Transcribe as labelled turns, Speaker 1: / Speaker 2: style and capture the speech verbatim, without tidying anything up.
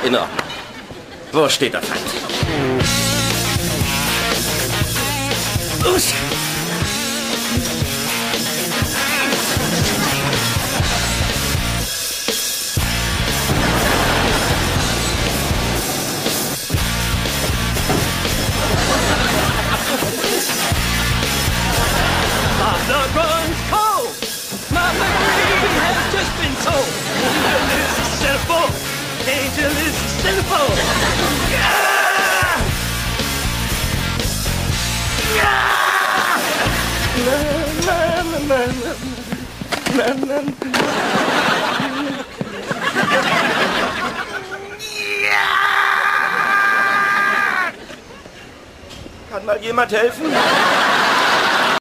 Speaker 1: In Ordnung. Wo steht der Feind? Usch!
Speaker 2: Mama runs cold. Mama Green has just been told. Angel is a centerfold. Angel is a centerfold. Yeah! Yeah! Na, na, na, na, na, na, na. Yeah! Kann mal jemand helfen?